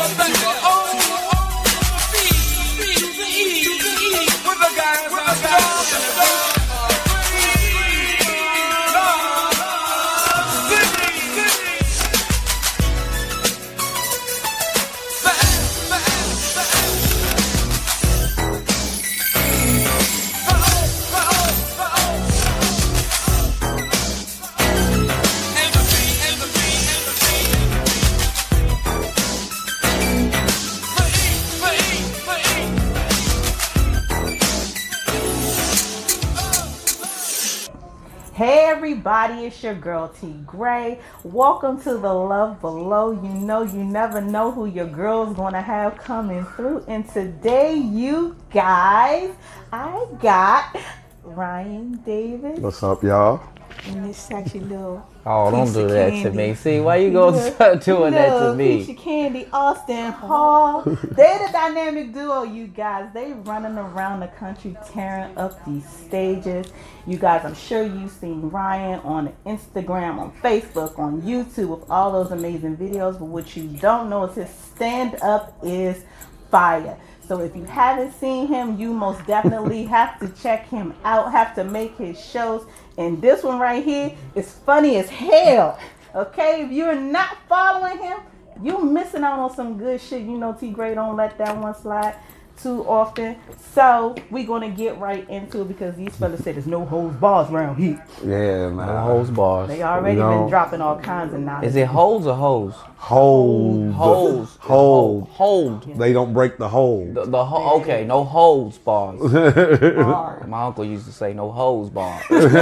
Hey everybody, it's your girl T Graye. Welcome to the Love Below. You know, you never know who your girl's gonna have coming through. And today, you guys, I got Ryan Davis. What's up, y'all? And this sexy little Oh, don't do that candy. to me. See, why you gonna doing that to me? Piece of candy, Austin Hall. They're the dynamic duo, you guys. They running around the country tearing up these stages. You guys, I'm sure you've seen Ryan on Instagram, on Facebook, on YouTube with all those amazing videos. But what you don't know is his stand-up is fire. So if you haven't seen him, you most definitely have to check him out, have to make his shows. And this one right here is funny as hell. Okay, if you're not following him, you're missing out on some good shit. You know T Graye don't let that one slide too often. So we're gonna get right into it because these fellas said there's no hoes bars around here. Yeah, man. No hoes bars. They already been dropping all kinds of knowledge. Is it hoes or hoes? Hold. Hoes. Hold. Hold. They don't break the hold. Okay, no hoes bars. Hard. My uncle used to say no hoes bars.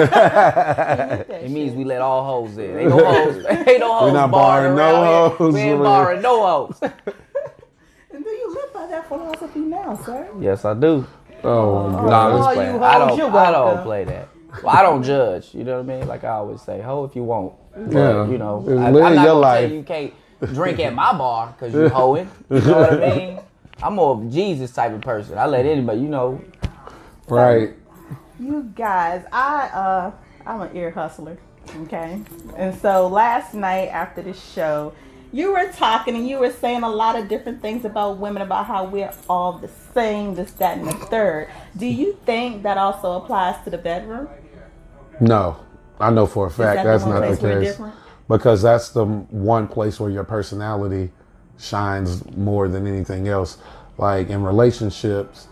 It It means we let all hoes in. Ain't no hoes. Ain't no hoes. We're not barring barring no around here. hoes We ain't around. barring no hoes. And do you live by that philosophy now, sir? Yes, I do. Oh, No, God. I'm Oh, just you playing. hoes, I you're don't welcome. play that. Well, I don't judge. You know what I mean? Like I always say, hoe if you want. But, Yeah. you know, Live I'm your not gonna life. tell you can't drink at my bar because you hoeing. You know what I mean? I'm more of a Jesus type of person. I let anybody, you know. Right. You guys, I'm an ear hustler, okay? And so last night after the show, you were talking and you were saying a lot of different things about women, about how we're all the same, this, that, and the third. Do you think that also applies to the bedroom? No, I know for a fact that the that's one not the place we're case. different? Because that's the one place where your personality shines more than anything else. Like in relationships,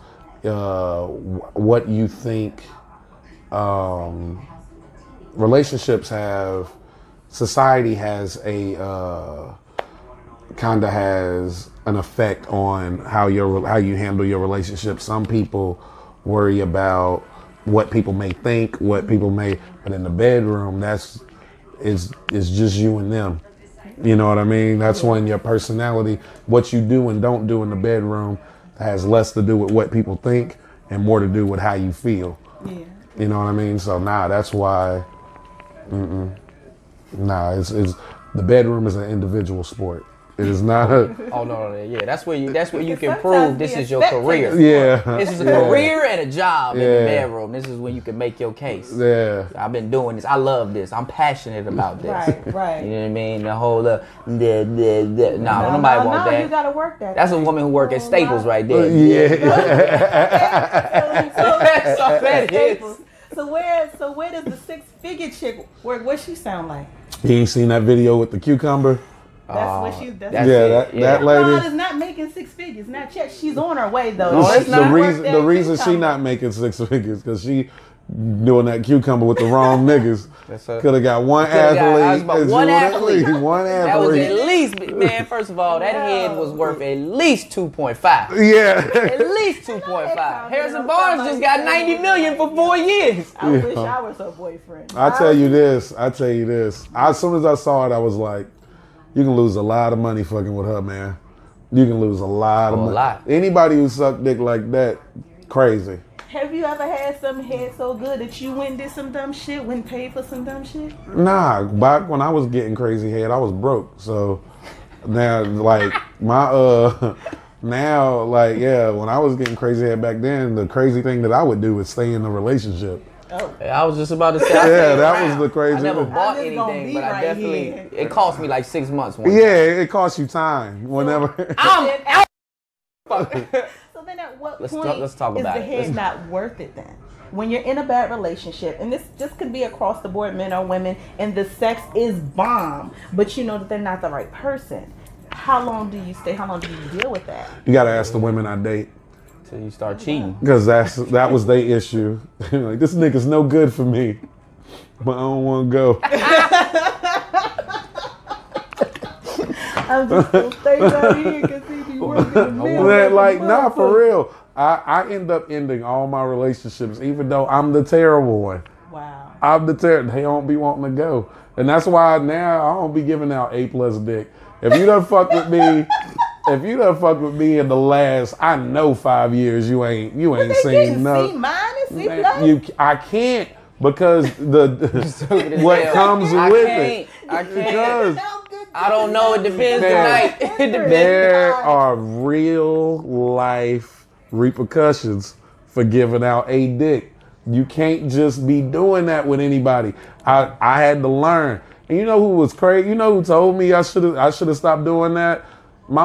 what you think, relationships have, society has a, kind of has an effect on how you handle your relationship. Some people worry about what people may think, but in the bedroom, it's just you and them. You know what I mean? That's when your personality, what you do and don't do in the bedroom, has less to do with what people think and more to do with how you feel. Yeah. You know what I mean? So that's why. It's the bedroom is an individual sport. It is not a. Oh no, yeah, that's where you can Sometimes prove be this a is your spectator. career. Yeah. This is a career and a job in the Yeah. bedroom. This is when you can make your case. Yeah. I've been doing this. I love this. I'm passionate about this. Right. You know what I mean? The whole nah, don't nobody want that. You gotta work that. That's a woman who work at Staples right there. Yeah. That's all that is. So where does the six-figure chick work? What she sound like? You ain't seen that video with the cucumber? That's what she's. That's Yeah, it. that Ron lady. is not making six figures. Not yet. She's on her way though. No, it's not. The reason she not making six figures because she doing that cucumber with the wrong niggas. Could have got one athlete. One athlete. One That was athlete. at least, man. First of all, that head was worth at least 2.5. Yeah. At least 2.5. Harrison Barnes just got 90 million for 4 years. I wish I was her boyfriend. I tell you this. As soon as I saw it, I was like, you can lose a lot of money fucking with her, man. You can lose a lot of money. lot. Anybody who suck dick like that, crazy. Have you ever had some head so good that you went and did some dumb shit, went and paid for some dumb shit? Nah, back when I was getting crazy head, I was broke. So now, like, when I was getting crazy head back then, the crazy thing that I would do is stay in the relationship. Oh. I was just about to say. Yeah, that was the crazy I never thing. bought I'm just gonna anything, be but I right definitely. here. It cost me like 6 months. Yeah, it costs you time whenever. I'm out. So then at what Let's point talk is about the it. head not worth it then? When you're in a bad relationship, and this just could be across the board, men or women, and the sex is bomb, but you know that they're not the right person. How long do you stay? How long do you deal with that? You gotta ask the women I date. Till you start cheating. Because that was their issue. Like, this nigga's no good for me, but I don't want to go. I'm just gonna stay down here because he be working the mill. Like, nah, for real. I end up ending all my relationships, even though I'm the terrible one. Wow. I'm the terrible. They don't be wanting to go, and that's why now I don't be giving out A+ dick. If you done fuck with me. If you done fucked with me in the last, I know 5 years, you ain't seen no. C minus, C plus. I can't because what comes with it. I can't. Because I don't know. It depends tonight. It depends. there are real life repercussions for giving out a dick. You can't just be doing that with anybody. I had to learn. And you know who was crazy? You know who told me I should have stopped doing that? My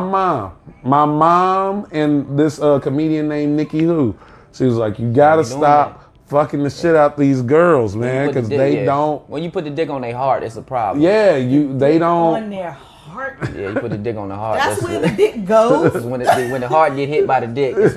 mom and this comedian named Nikki Who. She was like, you gotta stop fucking the shit out these girls, man, because they don't. When you put the dick on their heart, it's a problem. Yeah, they don't. On their heart. Yeah, you put the dick on the heart. That's where the dick goes. When the heart get hit by the dick, it's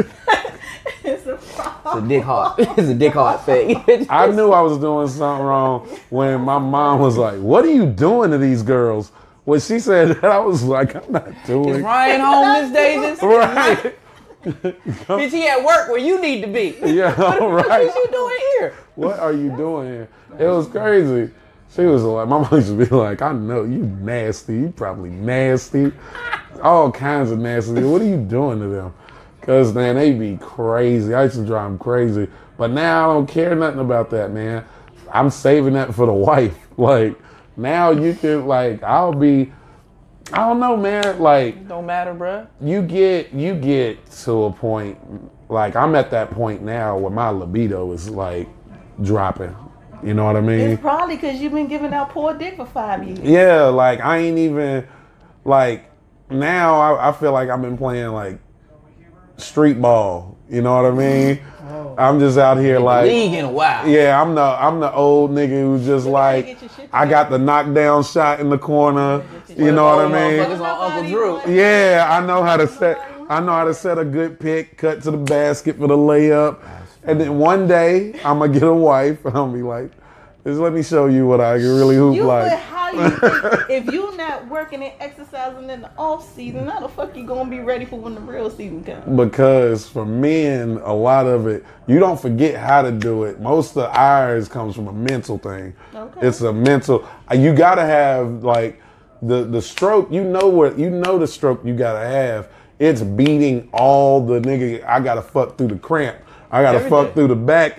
It's a problem. a dick heart. It's a dick heart thing. I knew I was doing something wrong when my mom was like, what are you doing to these girls? When she said that, I was like, I'm not doing Is Ryan home, Miss Davis? right. Bitch, he at work where you need to be. Yeah, all What right. is you doing here? What are you doing here? It was crazy. She was like, my mom used to be like, I know you nasty. You probably nasty. All kinds of nasty. What are you doing to them? Because, man, they be crazy. I used to drive them crazy. But now I don't care nothing about that, man. I'm saving that for the wife. Like, now you can, like, I don't know, man. Like, Don't matter, bruh. you get to a point, like, I'm at that point now where my libido is, like, dropping. You know what I mean? It's probably because you've been giving out poor dick for 5 years. Yeah, like, I ain't even, like, now I feel like I've been playing, like, street ball. You know what I mean? Oh. I'm just out here, like, League in a while. yeah, I'm the old nigga who's just like, I got the knockdown shot in the corner. You know what I mean? Motherfuckers on Uncle Drew. Yeah, I know how to set a good pick, cut to the basket for the layup. And then one day I'm gonna get a wife and I'll be like, just let me show you what I can really hoop like. But how you think, if you not working and exercising in the off season, how the fuck you gonna be ready for when the real season comes? Because for men, a lot of it, you don't forget how to do it. Most of ours comes from a mental thing. Okay. It's a mental. You gotta have like the stroke. You know the stroke you gotta have. It's beating all the nigga. I gotta fuck through the cramp. I gotta fuck through the back.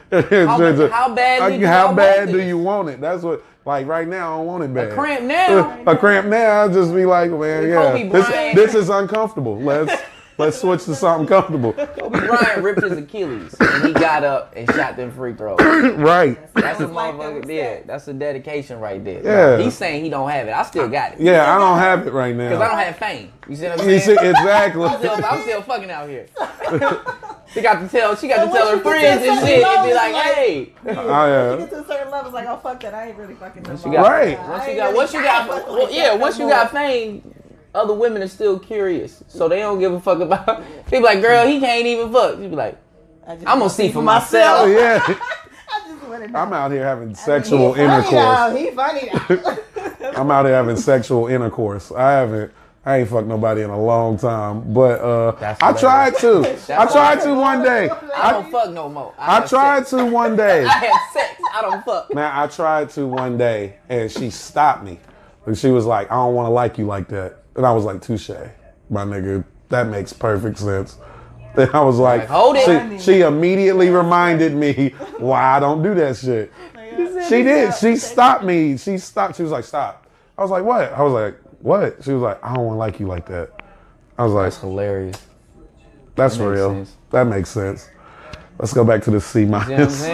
How bad do you want it? That's what. Like right now, I don't want it bad. A cramp now. A cramp now. I'll just be like, man, Kobe yeah, Bryant. this is uncomfortable. Let's switch to something comfortable. Kobe Bryant ripped his Achilles and he got up and shot them free throws. Right. That's a motherfucker there. That's a dedication right there. Yeah. He's saying he don't have it. I still got it. Yeah, I don't have it right now. Because I don't have fame. You see what I'm You saying? see, exactly. I'm still fucking out here. She got to tell her friends and shit and be like, hey. You get to a certain level, it's like, oh fuck that, I ain't really fucking no more. Right. Once you got fame, other women are still curious. So they don't give a fuck about. They be like, girl, he can't even fuck. You be like, I'm gonna see for myself. Oh, yeah. I just want to know. I'm out here having sexual intercourse. He funny now. I'm out here having sexual intercourse. I ain't fucked nobody in a long time, but I tried to. I tried to one day. I don't fuck no more. I tried to one day. I had sex. I don't fuck. Man, I tried to one day, and she stopped me. And she was like, I don't want to like you like that. And I was like, touche, my nigga. That makes perfect sense. Then I was like, hold it. She immediately reminded me why I don't do that shit. She did. She stopped me. She stopped. She was like, stop. I was like, what? I was like, what? She was like, I don't want to like you like that. I was like, That's hilarious. that's That makes real. sense. That makes sense. Let's go back to the C minus. You know what I'm saying?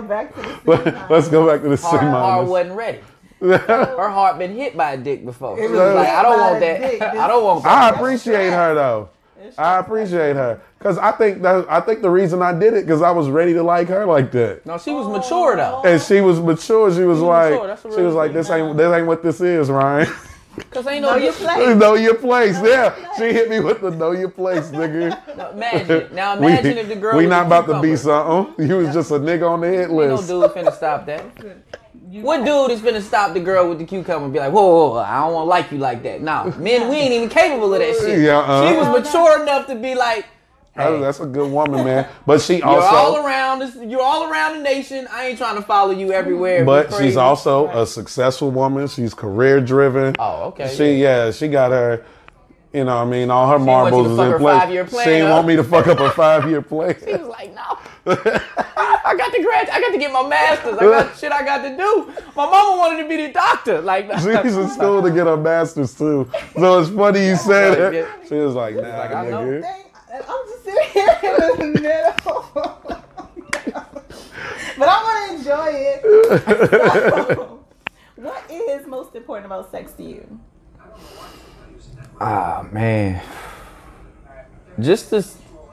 back to the C Let's go back to the C Heart minus. wasn't ready. Her heart been hit by a dick before. She It was was like, hit I don't by want a that. dick. I don't want I that. appreciate her though. I appreciate her because I think the reason I did it because I was ready to like her like that. No, she was mature though. And she was mature. She was like, mature. That's a she real was like, thing. this ain't what this is, Ryan. Cause ain't Know no your place. Know your place. Yeah, she hit me with the know your place, nigga. Imagine if the girl. We was not a about to be cucumber. something. You was just a nigga on the hit Ain't no list. dude finna stop that. What dude is finna stop the girl with the cucumber and be like, whoa, I don't want to like you like that? Nah, men, we ain't even capable of that shit. Yeah, She was mature enough to be like, hey, That's a good woman, man. But she you're also, all around the nation. I ain't trying to follow you everywhere. but Be she's crazy. also a successful woman. She's career driven. Oh, okay. She got her. You know what I mean? All her want you marbles to is fuck in her place. 5-year plan She ain't up. want me to fuck up her 5-year plan. He was like, no. I got to graduate. I got to get my master's. I got shit I got to do. My mama wanted to be the doctor. Like, She's in school to get her master's too. So it's funny you said Right, it. yeah. She was like, nah, like, I know. nigga. Dang, I'm just sitting here in the middle. But I want to enjoy it. So, what is most important about sex to you? ah, man. Just this.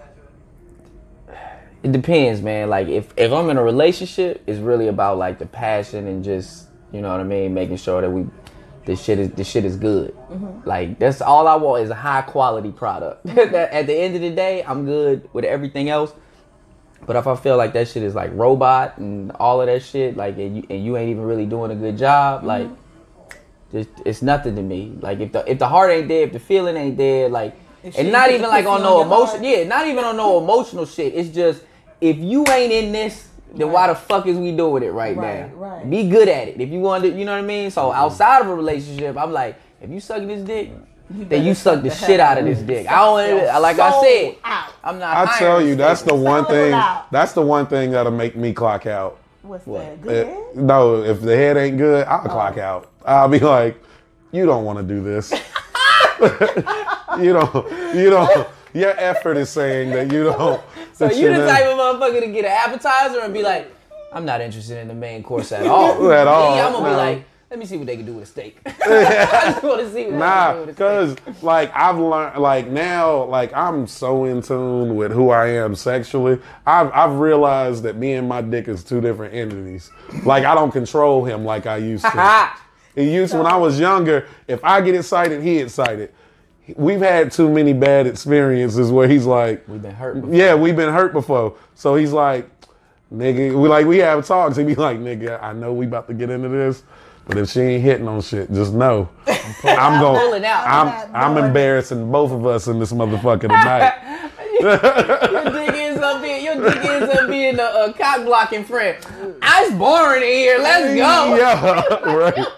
It depends, man. Like, if I'm in a relationship, it's really about, like, the passion and just, you know what I mean, making sure that this shit is good. Mm-hmm. Like, that's all I want is a high quality product. At the end of the day, I'm good with everything else. But if I feel like that shit is like robot and all of that shit, like, and you ain't even really doing a good job, like, it's nothing to me. Like, if the heart ain't there, if the feeling ain't there, like, and not even like on no emotion, not even on no emotional shit. It's just, if you ain't in this, then why the fuck is we doing it right now? Right. Be good at it. If you want to, you know what I mean? So outside of a relationship, I'm like, if you sucking this dick, then you suck the shit out of this dick. I don't, like I said, I'm not. I tell you, that's the one Sold thing. out. That's the one thing that'll make me clock out. What's that? Good head? No, if the head ain't good, I'll clock out. I'll be like, you don't want to do this. You don't. Your effort is saying that you don't. So that you the not- type of motherfucker to get an appetizer and be like, I'm not interested in the main course at all. At all, Me, I'm gonna be no. like, let me see what they can do with a steak. I just want to see what they can do Nah, with a steak. because like I've learned, like now, like I'm so in tune with who I am sexually. I've realized that me and my dick is two different entities. Like I don't control him like I used to. When I was younger, if I get excited, he excited. We've had too many bad experiences where he's like, We've been hurt before. yeah, we've been hurt before. So he's like, nigga, we have talks. He be like, nigga, I know we about to get into this, but if she ain't hitting on shit, just know I'm pulling out. I'm embarrassing both of us in this motherfucker tonight. Your dick ends up being a cock blocking friend. It's boring in here. Let's go. Yeah, right.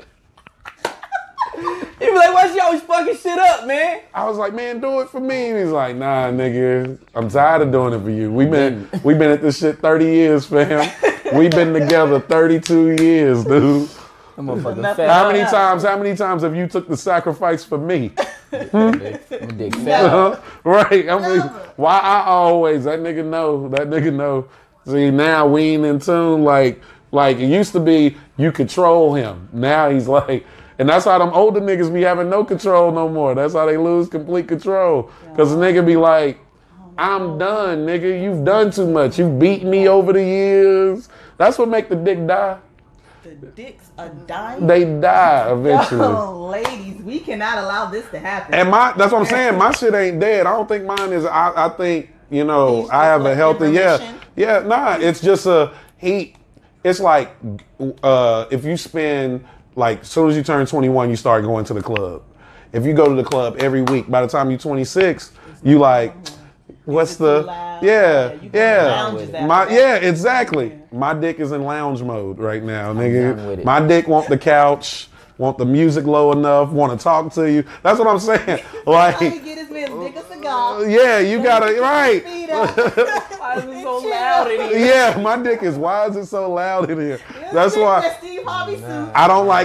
You be like, why she always fucking shit up, man? I was like, man, do it for me. And he's like, nah, nigga, I'm tired of doing it for you. We've been at this shit 30 years, fam. We've been together 32 years, dude. I'm a fucking How many times have you took the sacrifice for me? My dick fat. Right. I mean, why I always, that nigga know. See, now we ain't in tune like it used to be you control him. Now he's like, and that's how them older niggas be having no control no more. That's how they lose complete control. Because the nigga be like, I'm done, nigga. You've done too much. You've beat me over the years. That's what make the dick die. The dicks are dying. They die eventually. Oh, ladies, we cannot allow this to happen. And that's what I'm saying. My shit ain't dead. I don't think mine is. I think, you know, He's I have a like healthy, in yeah. remission? Yeah, nah, it's just it's like, if you spend, like, as soon as you turn 21, you start going to the club. If you go to the club every week, by the time you're 26, you like, what's the, yeah, exactly. My dick is in lounge mode right now, done with nigga. it. My dick want the couch, want the music low enough, want to talk to you. That's what I'm saying. Like, How you get his man's dick a cigar? yeah, you gotta, right. Feet up. Why is it so loud in here? Yeah, my dick is, why is it so loud in here? That's That why Steve Harvey suit. I don't like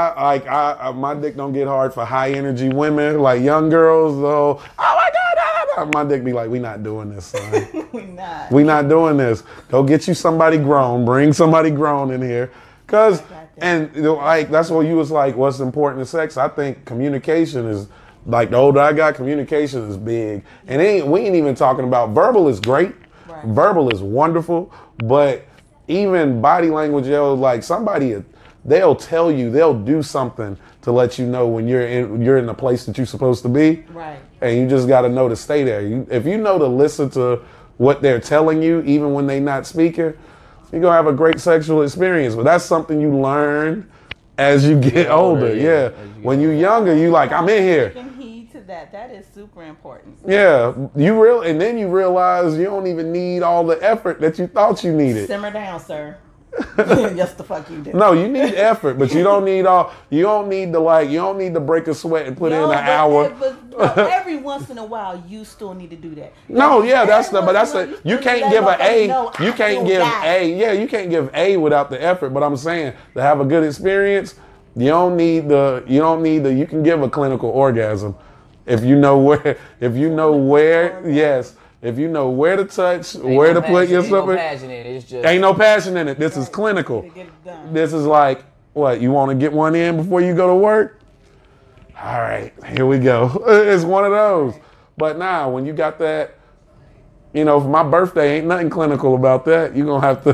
my dick don't get hard for high energy women, like young girls though. Oh my God, My dick be like, we not doing this, son. We not. We not doing this. Go get you somebody grown. Bring somebody grown in here. Cause, and like, that's what you was like, what's important in sex? I think communication is, like, the older I got, communication is big. And we ain't even talking about, verbal is great. Right. Verbal is wonderful. But even body language, like somebody, they'll tell you, they'll do something to let you know when you're in the place that you're supposed to be. Right. And you just got to know to stay there. If you know to listen to what they're telling you, even when they're not speaking, you're going to have a great sexual experience. But that's something you learn as you get older. Yeah. When you're younger, you like, I'm in here. Taking heed to that. That is super important. Yeah. And then you realize you don't even need all the effort that you thought you needed. Simmer down, sir. Yes, the fuck you do. No, you need effort, but you don't need to break a sweat and put in an hour. But every once in a while, you still need to do that. No, yeah, you can't give an A. You can't give A. Yeah, you can't give A without the effort. But I'm saying to have a good experience, you can give a clinical orgasm if you know where. Yes. If you know where to touch, where to put yourself in. Ain't no passion in it. This is clinical. This is like, what, you want to get one in before you go to work? All right, here we go. It's one of those. But now, when you got that, for my birthday, ain't nothing clinical about that. We got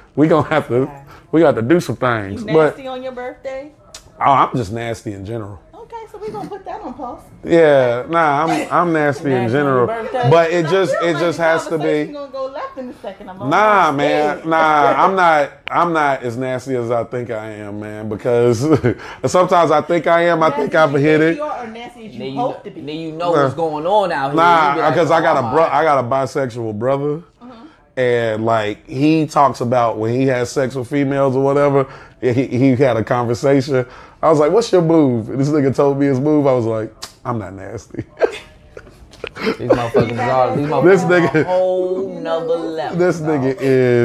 to do some things. You nasty on your birthday? Oh, I'm just nasty in general. Okay, so we're gonna put that on pause. Yeah, I'm nasty in general, but it just has to be. Gonna go left in a second. I'm not as nasty as I think I am, man. Because sometimes I think I am. I think I've hit it. Or nasty as you hope to be. Then you know what's going on out here. Nah, because I got a bisexual brother. And like he talks about when he has sex with females or whatever, he had a conversation. I was like, "What's your move?" And this nigga told me his move. I was like, "I'm not nasty." These motherfuckers are a whole nother level. This nigga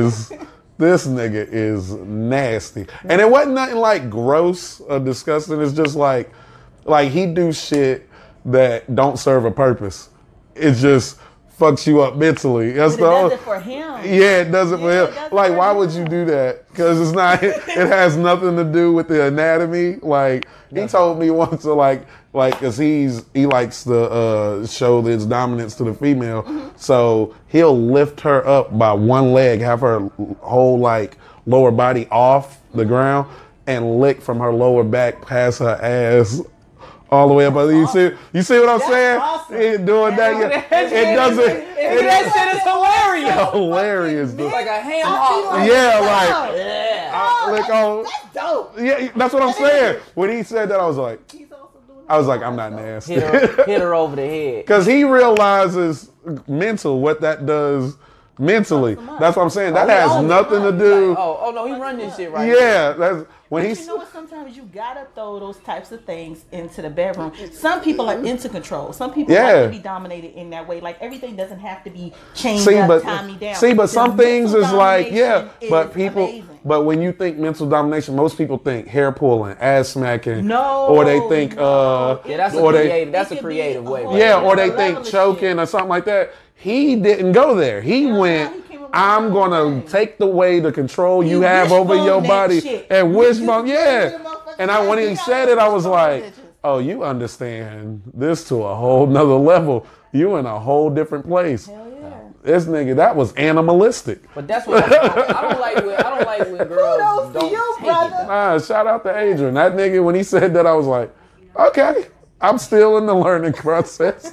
is nasty, and it wasn't nothing like gross or disgusting. It's just like he do shit that don't serve a purpose. It's just fucks you up mentally. That's but it does it for him. Yeah, it does it for him. Like, why would you do that? Because it's not. It has nothing to do with the anatomy. Like, he told me once to like, cause he likes to show his dominance to the female. Mm-hmm. So he'll lift her up by one leg, have her whole like lower body off the ground, and lick from her lower back past her ass. All the way up. Awesome. You see what I'm saying? Awesome. He ain't doing that. It doesn't. That shit is hilarious. Hilarious, dude. It's like a ham hock. Yeah, like. That's dope. Yeah, that's what I'm saying. When he said that, I was like, I'm not nasty. Hit her over the head. Because he realizes what that does mentally. That's what I'm saying. That has nothing to do. Like, no, he run this shit right. Yeah, that's when you know what? Sometimes you gotta throw those types of things into the bedroom. Some people are into control. Some people like to be dominated in that way. Like everything doesn't have to be changed up, tie me down. But some things is like, but people. Amazing. But when you think mental domination, most people think hair pulling, ass smacking, or they think, that's a creative way. Or they think choking or something like that. He didn't go there. He went, I'm going to take away the control you have over your body and wishbone. Yeah. And when he said it, I was like, oh, you understand this to a whole nother level. You in a whole different place. Hell yeah. This nigga, that was animalistic. But that's what I don't like when girls don't take it. Shout out to Adrian. That nigga, when he said that, I was like, okay, I'm still in the learning process.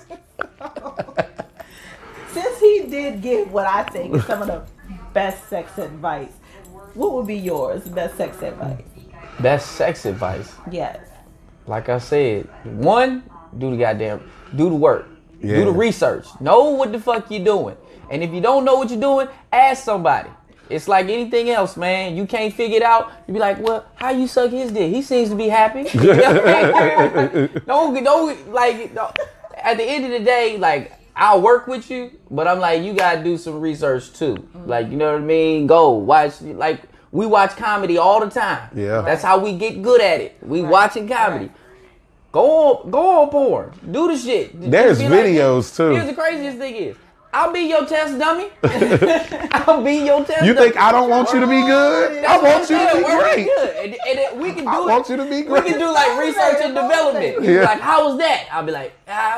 Since he did give what I think is some of the best sex advice, what would be yours? Best sex advice? Best sex advice? Yes. Like I said, one, do the work. Yeah. Do the research. Know what the fuck you're doing. And if you don't know what you're doing, ask somebody. It's like anything else, man. You can't figure it out. You be like, well, how you suck his dick? He seems to be happy. At the end of the day, like, I'll work with you, but I'm like, you gotta do some research too. Mm-hmm. Like, you know what I mean? Go watch, like, we watch comedy all the time. Yeah. That's how we get good at it. We watching comedy. Right. Go on porn. Do the shit. There's videos too. Here's the craziest thing is, I'll be your test dummy. I'll be your test dummy. You think I don't want you to be good? I want you to be great. Good. And we can do I want you to be great. We can do like research and development. Yeah. Like, how was that? I'll be like,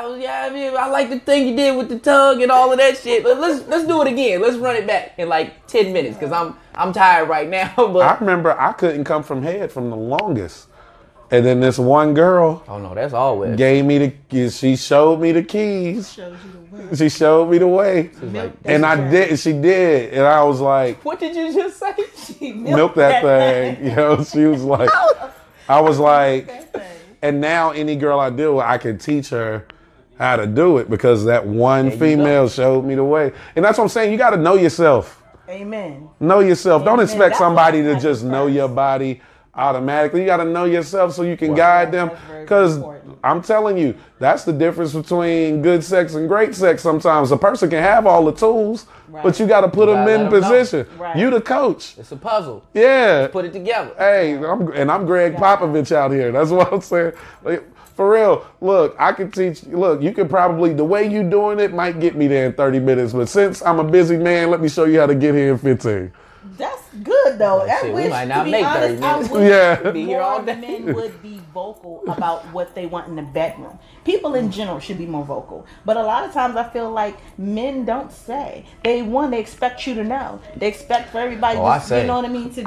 I like the thing you did with the tongue and all of that shit. But let's do it again. Let's run it back in like 10 minutes because I'm tired right now. But I remember I couldn't come from head from the longest. And then this one girl oh no, that's always gave me she showed me the keys. She showed me the way. like, and she did. And I was like, what did you just say? She milk that thing. You know, she was like, I was like, and now any girl I deal with, I can teach her how to do it because that one female showed me the way. And that's what I'm saying. You got to know yourself. Amen. Know yourself. Amen. Don't expect That's somebody to what just know first. your body automatically. You got to know yourself so you can guide them. Because I'm telling you, that's the difference between good sex and great sex. Sometimes a person can have all the tools, but you got to put them in position. Right. You the coach. It's a puzzle. Yeah. Put it together. Hey, I'm Greg Popovich out here. That's what I'm saying. Like, for real, look, I can teach. Look, you could probably, the way you doing it might get me there in 30 minutes. But since I'm a busy man, let me show you how to get here in 15. That's good though. Shit, we might not make 30 minutes. Yeah. Be here all day. Men would be vocal about what they want in the bedroom. People in general should be more vocal. But a lot of times I feel like men don't say. They expect you to know. They expect for everybody you know what I mean?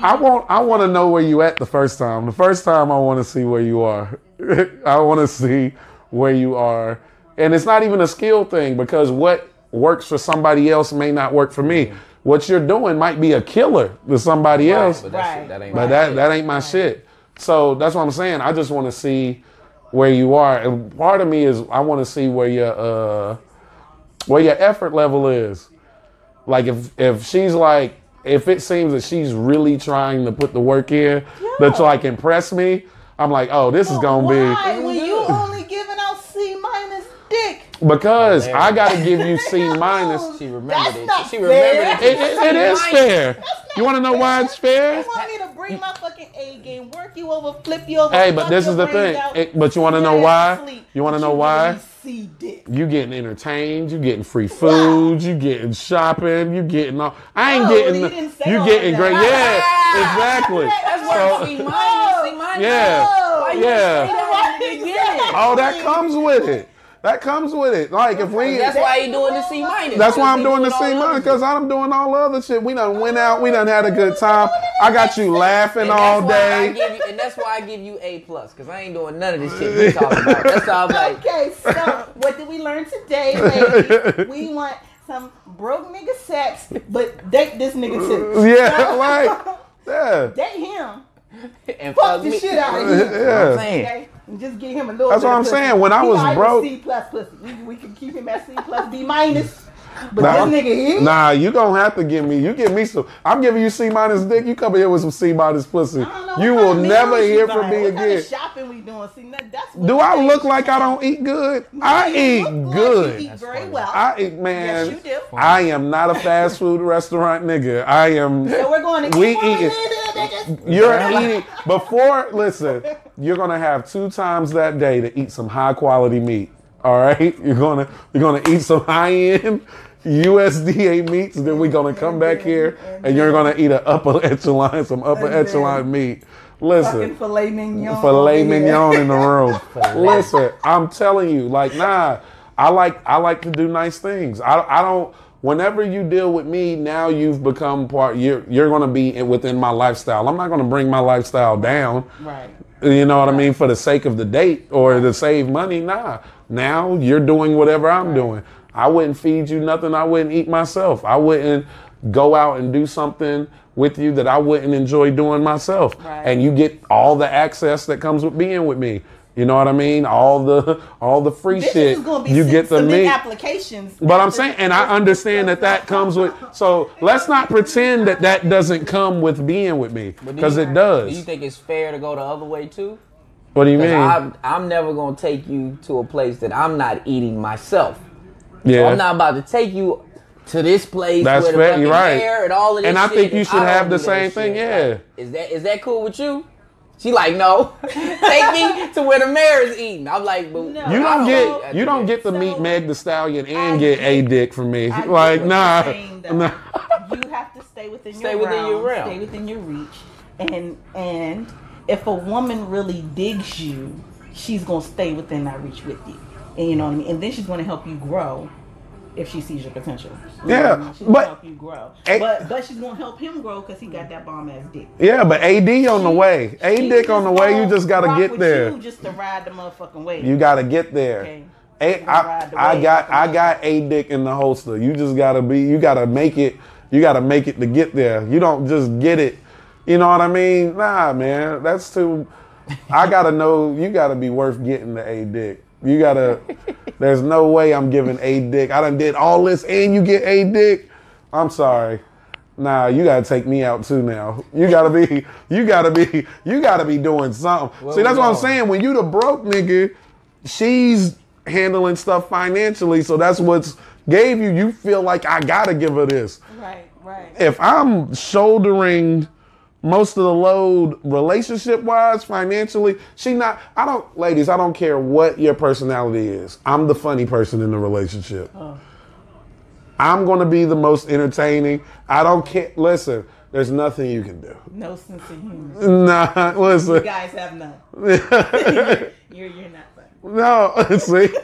I want to know where you at the first time. The first time I want to see where you are. I want to see where you are. And it's not even a skill thing because what works for somebody else may not work for me. What you're doing might be a killer to somebody else, But that ain't my shit. So that's what I'm saying. I just want to see where you are, and part of me is I want to see where your effort level is. Like if she's like, if it seems that she's really trying to put the work in to like impress me, I'm like, oh, this is gonna be. Why were you only giving out C- dick? Because I gotta give you C-. She remembered it. She fair. remembered it. It is fair. You want to know why it's fair? You want me to bring my fucking A game, work you over, flip you over? Hey, but this is the thing. But you want to know why? You want to know why? You getting entertained. You getting free food. You getting shopping. You getting all. I ain't getting. You getting great. Yeah, exactly. That's why C-. Yeah. Oh, that comes with it. That comes with it. Like if we. That's why he doing the C-. That's why I'm doing the C- because I'm doing all the other shit. We done went out. We done had a good time. I got you laughing all day. And that's why I give you A+, because I ain't doing none of this shit we talking about. That's all I'm like. Okay, so what did we learn today, ladies? We want some broke nigga sex, but date this nigga too. Yeah, like, yeah. Date him. And fuck the shit out of him. Yeah. Okay? And just get him a little. That's what I'm saying. When I was broke, C+ pussy. We can keep him at C+ B-. But this nigga here. Nah, you gonna have to give me. You give me some. I'm giving you C- dick. You come here with some C- pussy. You will never hear from me what again. Kind of shopping we doing? See, that's what do I look like I don't eat good? I eat good. You eat very well. I eat, man. Yes, you do. I am not a fast food restaurant nigga. I am. So we're going to we keep eating. You're eating before. Listen, you're gonna have 2 times that day to eat some high quality meat. All right, you're gonna eat some high end USDA meats. Then we're gonna come back here and you're gonna eat some upper echelon meat. Listen, filet mignon. Filet mignon in the room. Listen, I'm telling you, like, nah. I like to do nice things. I don't. Whenever you deal with me, now you've become part. You're gonna be within my lifestyle. I'm not gonna bring my lifestyle down. Right. You know what I mean? For the sake of the date or to save money, nah. Now you're doing whatever I'm doing. I wouldn't feed you nothing I wouldn't eat myself. I wouldn't go out and do something with you that I wouldn't enjoy doing myself. Right. And you get all the access that comes with being with me. You know what I mean? All the free shit. You get the meat. Applications. But I'm saying, and I understand that comes with. So let's not pretend that doesn't come with being with me, because it does. Do you think it's fair to go the other way too? What do you mean? I'm never gonna take you to a place that I'm not eating myself. Yeah. So I'm not about to take you to this place That's where the fair. You're right. hair and all of this and I shit, think you should have the do same that thing. shit. Yeah. Like, is that cool with you? She like, no, take me to where the mayor is eating. I'm like, but No. You don't get to meet So, Meg the Stallion and I get a get- dick from me. I get Like, what nah. you're saying, though. Nah. You have to stay within Stay your within your realm, realm. stay within your reach, and if a woman really digs you, she's gonna stay within that reach with you, and you know what I mean. And then she's gonna help you grow if she sees your potential. You know Yeah, what I mean? She's but- gonna help you grow, A- but she's gonna help him grow because he got that bomb ass dick. Yeah, but AD on the way. A She dick on the way. You gonna just gotta rock get with there. You just to ride the motherfucking wave. You gotta get there. Okay. I got a dick in the holster. You just gotta you gotta make it to get there. You don't just get it. You know what I mean? Nah, man, that's too. I gotta know. You gotta be worth getting the a dick. You gotta. There's no way I'm giving a dick. I done did all this and you get a dick. I'm sorry. Nah, you gotta take me out too now. You gotta be doing something. See, that's what I'm saying. When you the broke nigga, she's handling stuff financially, so that's what's gave you. You feel like I gotta give her this. Right. If I'm shouldering most of the load relationship wise, financially, ladies, I don't care what your personality is. I'm the funny person in the relationship. I'm going to be the most entertaining. I don't care. Listen, there's nothing you can do. No sense of humor. Nah, listen. You guys have none. You're not funny. No, see? You're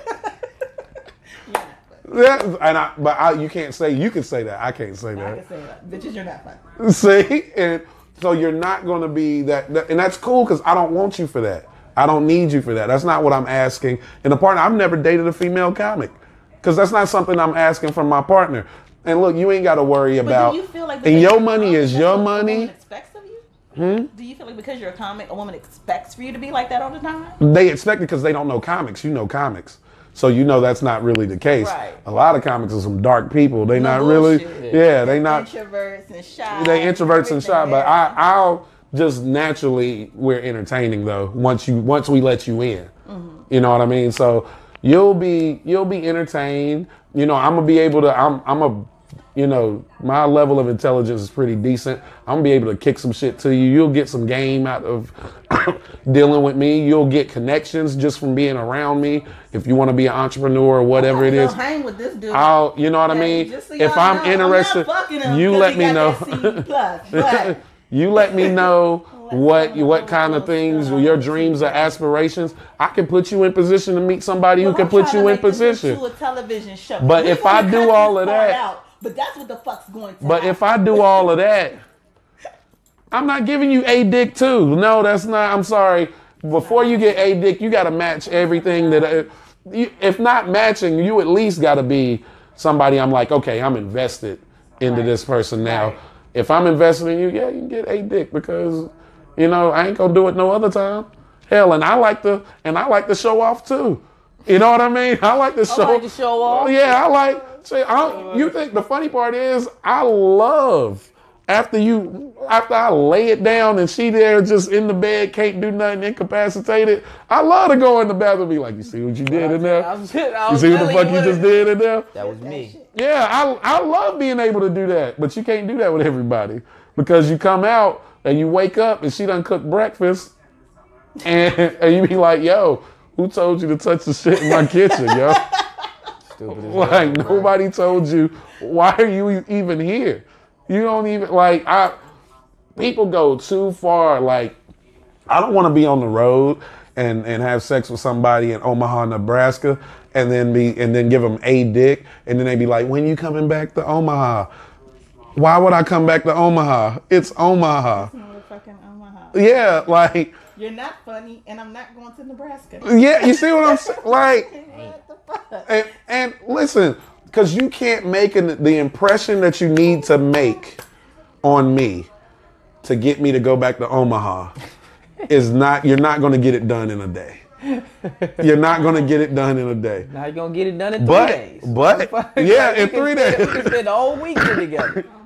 not funny. Yeah, you can't say, you can say that. I can't say I that. can say that. Bitches, you're not funny. See? And so you're not going to be that, and that's cool because I don't want you for that. I don't need you for that. That's not what I'm asking. And the partner, I've never dated a female comic because that's not something I'm asking from my partner. And look, you ain't got to worry about. Do you feel like and because your you're a money comic, is that's your what a money. woman expects of you? Do you feel like because you're a comic, a woman expects for you to be like that all the time? They expect it because they don't know comics. You know comics. So you know that's not really the case. Right. A lot of comics are some dark people. They not bullshit. really. Yeah, they not. Introverts and shy. They introverts and shy, everything but else. I'll just naturally we're entertaining though once we let you in. You know what I mean? So you'll be entertained. You know, I'm gonna be able to. You know, my level of intelligence is pretty decent. I'm gonna be able to kick some shit to you. You'll get some game out of dealing with me. You'll get connections just from being around me. If you want to be an entrepreneur or whatever it is, hang with this dude. you know what I mean? Just so If y'all I'm know, interested, I'm not fucking him you 'cause let he me got know. that C plus, but You let me know what know kind of what's things, going on. your dreams or aspirations. I can put you in position to meet somebody who Well, can I'm put trying you to in make this position. into a television show. But We if gonna I do cut all this of part that- out, but that's what the fuck's going to But happen. if I do all of that, I'm not giving you a dick too. No, that's not. I'm sorry. Before you get a dick, you got to match everything that. If not matching, you at least got to be somebody. I'm like, okay, I'm invested into Right. this person now. Right. If I'm invested in you, yeah, you can get a dick because, you know, I ain't gonna do it no other time. Hell, and I like to show off too. You know what I mean? I like to show. like to show off. Yeah, I like. See, you think the funny part is I love after I lay it down and she there just in the bed, can't do nothing, incapacitated. I love to go in the bathroom and be like, you see what you did in there? You see what the fuck you just did in there? That was me. Yeah, I love being able to do that, but you can't do that with everybody because you come out and you wake up and she done cooked breakfast and you be like, yo, who told you to touch the shit in my kitchen, yo? Stupid as Like hell, nobody told you. Why are you even here? You don't even people go too far. Like I don't want to be on the road and have sex with somebody in Omaha, Nebraska, and then give them a dick, and then they be like, when you coming back to Omaha? Why would I come back to Omaha? It's Omaha. Motherfucking Omaha. Yeah, like You're not funny, and I'm not going to Nebraska. yeah, you see what I'm saying? Like. What the fuck? And listen, because you can't make the impression that you need to make on me to get me to go back to Omaha you're not going to get it done in a day. You're not going to get it done in a day. Now you're gonna get it done in 3 days. But yeah, in 3 days. We can spend the whole week together.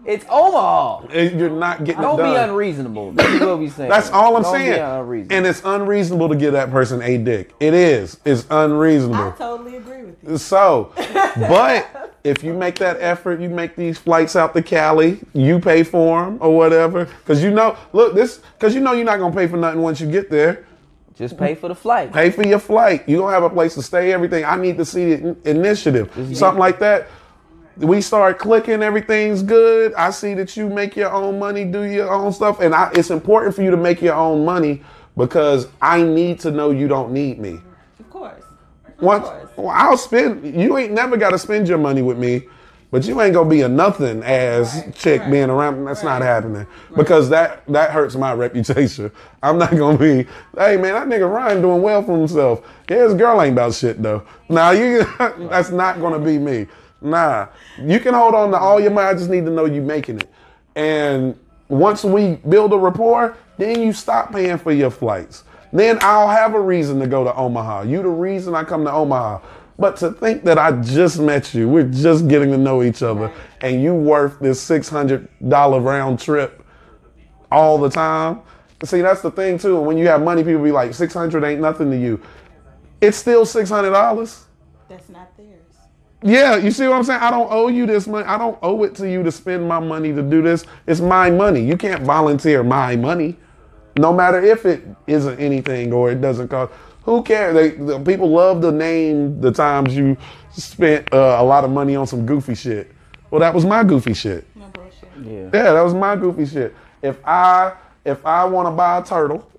It's Omaha. You're not getting Don't it done. be unreasonable. That's what we saying. That's all I'm Don't saying. Be unreasonable. And it's unreasonable to give that person a dick. It is. It's unreasonable. I totally agree with you. So, but if you make that effort, you make these flights out to Cali, you pay for them or whatever. Because you know, because you know you're not going to pay for nothing once you get there. Just pay for the flight. Pay for your flight. You're going to have a place to stay, everything. I need to see the initiative. Something like that. We start clicking, everything's good. I see that you make your own money, do your own stuff. And it's important for you to make your own money because I need to know you don't need me. Of course. I'll spend, you ain't never got to spend your money with me, but you ain't going to be a nothing ass chick being around. That's not happening because that hurts my reputation. I'm not going to be, hey man, that nigga Ryan doing well for himself. Yeah, his girl ain't about shit though. Nah, that's not going to be me. Nah, you can hold on to all your money. I just need to know you making it. And once we build a rapport, then you stop paying for your flights. Then I'll have a reason to go to Omaha. You the reason I come to Omaha. But to think that I just met you, we're just getting to know each other, and you worth this $600 round trip all the time. See, that's the thing too. When you have money, people be like, 600 ain't nothing to you. It's still $600. That's not theirs. Yeah, you see what I'm saying? I don't owe you this money. I don't owe it to you to spend my money to do this. It's my money. You can't volunteer my money, no matter if it isn't anything or it doesn't cost. Who cares? People love to name the times you spent a lot of money on some goofy shit. Well, that was my goofy shit. No bullshit. Yeah, that was my goofy shit. If I want to buy a turtle,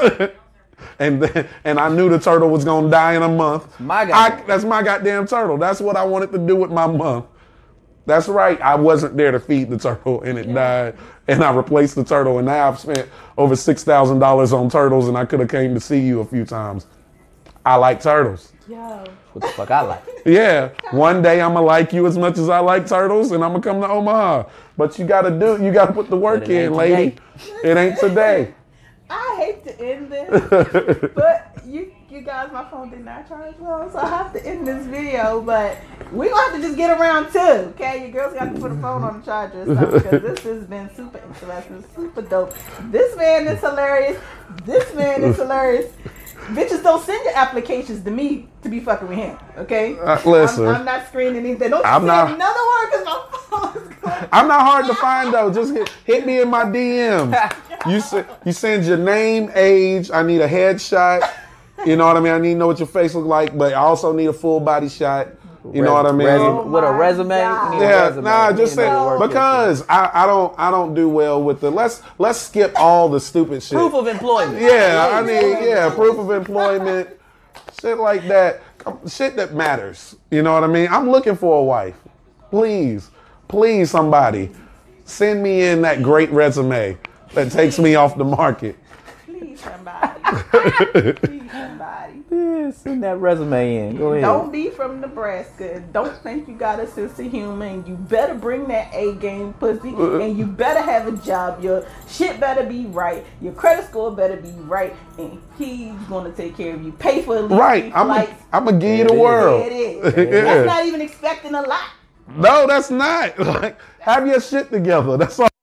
and I knew the turtle was gonna die in a month, that's my goddamn turtle. That's what I wanted to do with my month. That's right. I wasn't there to feed the turtle, and it died. And I replaced the turtle, and now I've spent over $6,000 on turtles, and I could have came to see you a few times. I like turtles. Yo. What the fuck I like? Yeah. One day I'm gonna like you as much as I like turtles, and I'm gonna come to Omaha. But you gotta put the work in, lady. It ain't today. I hate to end this, but you guys, my phone did not charge well, so I have to end this video. But we gonna have to just get around too, okay? Your girls got to put a phone on the charger or something because this has been super interesting, super dope. This man is hilarious. This man is hilarious. Bitches don't send your applications to me to be fucking with him, okay? Listen, I'm not screening anything. Don't say another word because my phone is going. I'm not hard to find though. Just hit me in my DM. You send your name, age. I need a headshot. You know what I mean? I need to know what your face look like, but I also need a full body shot. You know what I mean? With a resume? Just say because I don't do well with the let's skip all the stupid shit. Proof of employment. Yeah, I need proof of employment, shit like that, shit that matters. You know what I mean? I'm looking for a wife. Please, somebody, send me in that great resume that takes me off the market. Please, somebody. Yeah, send that resume in. Go ahead. Don't be from Nebraska. Don't think you got a sense of humor. And you better bring that A game pussy. And you better have a job. Your shit better be right. Your credit score better be right. And he's gonna take care of you. Pay for at least right. I'm gonna give you the world. It is. That's not even expecting a lot. No, that's not. Like, have your shit together. That's all.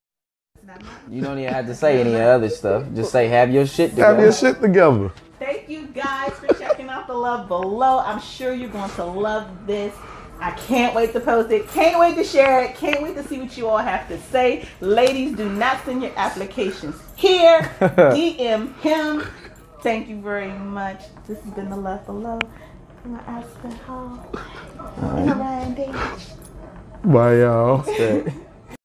You don't even have to say any other stuff. Just say have your shit together. Have your shit together. Thank you guys for checking out the love below. I'm sure you're going to love this. I can't wait to post it. Can't wait to share it. Can't wait to see what you all have to say. Ladies, do not send your applications here. DM him. Thank you very much. This has been the love below. I'm going to ask the hall. Ryan Davis. Bye, y'all.